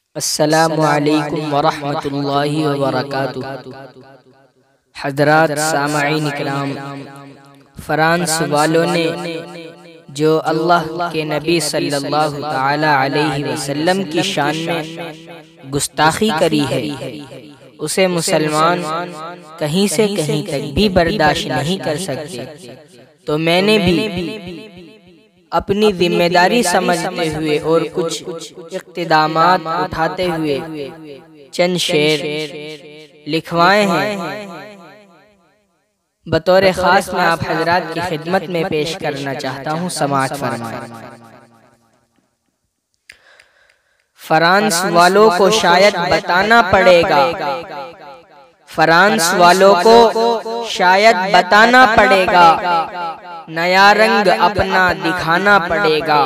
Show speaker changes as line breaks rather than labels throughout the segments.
अस्सलामु अलैकुम वरहमतुल्लाहि वबरकातुहू। हज़रात सामईन इकराम, फ्रांस वालों ने जो अल्लाह के नबी सल्लल्लाहु ताला अलैहि वसल्लम की शान में गुस्ताखी करी है, उसे मुसलमान कहीं से कहीं तक भी बर्दाश्त नहीं कर सकते। तो मैंने भी अपनी जिम्मेदारी समझते हुए और कुछ इक़्तिदामात उठाते हुए चंद शेर लिखवाए हैं। बतौर ख़ास मैं आप हज़रात की खिदमत में पेश करना चाहता हूँ। समाअत फरमाएं। फ्रांस वालों को शायद बताना पड़ेगा, फ्रांस वालों को शायद बताना पड़ेगा, नया रंग अपना दिखाना पड़ेगा,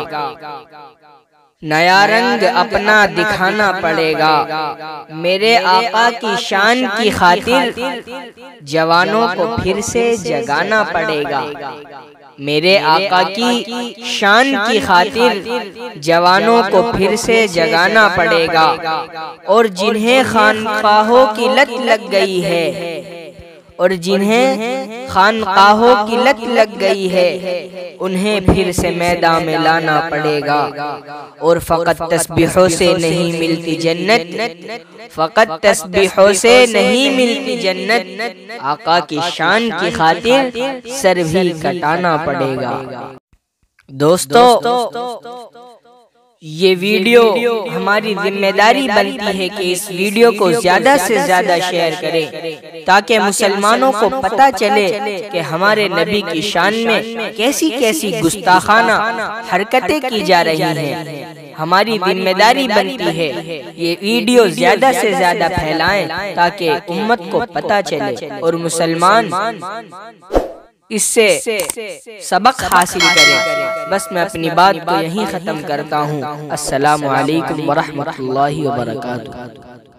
नया रंग अपना दिखाना पड़ेगा। मेरे आका की शान की खातिर जवानों को फिर से जगाना पड़ेगा, मेरे आका की शान की खातिर जवानों को फिर से जगाना पड़ेगा। और जिन्हें खानकाहों की लत लग गई है, और जिन्हें खानकाहों की लत लग गई है, उन्हें फिर से मैदान में लाना पड़ेगा। और फ़कत तस्बीहों से नहीं मिलती जन्नत, फ़कत तस्बीहों से नहीं मिलती जन्नत, आका की शान की खातिर सर भी कटाना पड़ेगा। दोस्तों, ये वीडियो हमारी जिम्मेदारी बनती है कि इस वीडियो को ज्यादा से ज्यादा शेयर करें, ताकि मुसलमानों को पता चले कि हमारे नबी की शान में कैसी कैसी गुस्ताखाना हरकतें की जा रही हैं। हमारी जिम्मेदारी बनती है ये वीडियो ज्यादा से ज्यादा फैलाएं, ताकि उम्मत को पता चले और मुसलमान इससे सबक हासिल करें। बस मैं अपनी बात को यहीं ख़त्म करता हूँ। अस्सलामु अलैकुम वरहमतुल्लाहि वबरकातुहू।